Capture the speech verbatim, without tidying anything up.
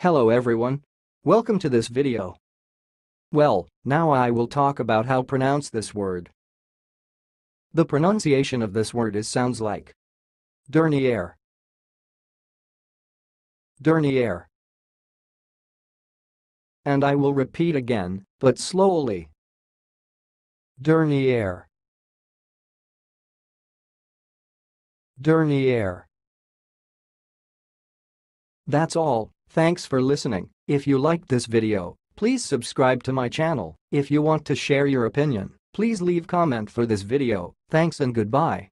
Hello everyone. Welcome to this video. Well, now I will talk about how pronounce this word. The pronunciation of this word is sounds like Derniere. Derniere. And I will repeat again, but slowly. Derniere. Derniere. That's all. Thanks for listening. If you liked this video, please subscribe to my channel. If you want to share your opinion, please leave comment for this video. Thanks and goodbye.